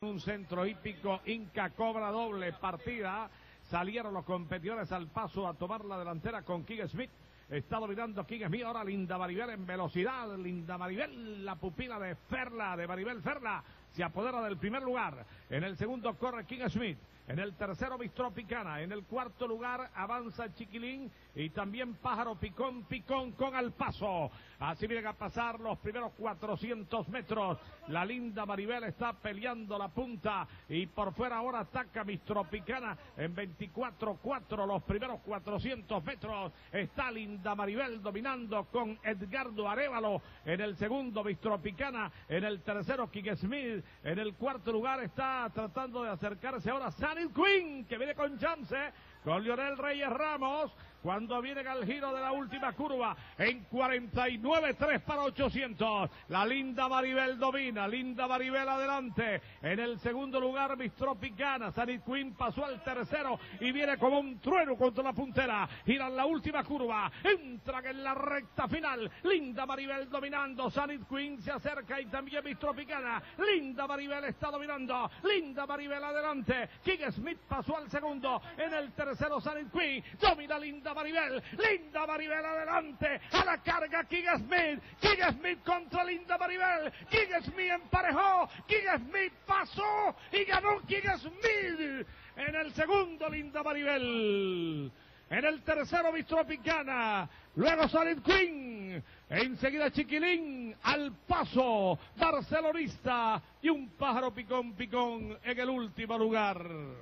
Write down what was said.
Un centro hípico, Inca cobra doble partida. Salieron los competidores al paso a tomar la delantera con King Smith. Está dominando King Smith. Ahora Linda Maribel en velocidad. Linda Maribel, la pupila de Ferla, de Maribel Ferla, se apodera del primer lugar. En el segundo corre King Smith. En el tercero Bistropicana. En el cuarto lugar avanza Chiquilín y también Pájaro Picón con Al Paso. Así vienen a pasar los primeros 400 metros. La Linda Maribel está peleando la punta y por fuera ahora ataca Bistropicana en 24-4 los primeros 400 metros. Está Linda Maribel dominando con Edgardo Arévalo. En el segundo Bistropicana. En el tercero King Smith. En el cuarto lugar está tratando de acercarse ahora Sunny Queen, que viene con chance, con Leonel Reyes Ramos, cuando viene al giro de la última curva, en 49-3 para 800. La Linda Maribel domina, Linda Maribel adelante. En el segundo lugar, Bistropicana. Sunny Queen pasó al tercero y viene como un trueno contra la puntera. Giran la última curva, entran en la recta final. Linda Maribel dominando, Sunny Queen se acerca y también Bistropicana. Linda Maribel está dominando, Linda Maribel adelante. King Smith pasó al segundo, en el tercero Sunny Queen, domina Linda Maribel adelante, a la carga King Smith contra Linda Maribel, King Smith emparejó, King Smith pasó y ganó King Smith. En el segundo Linda Maribel, en el tercero Bistropicana, luego Sunny Queen, enseguida Chiquilín, Al Paso, Barcelonista y un Pájaro Picón en el último lugar.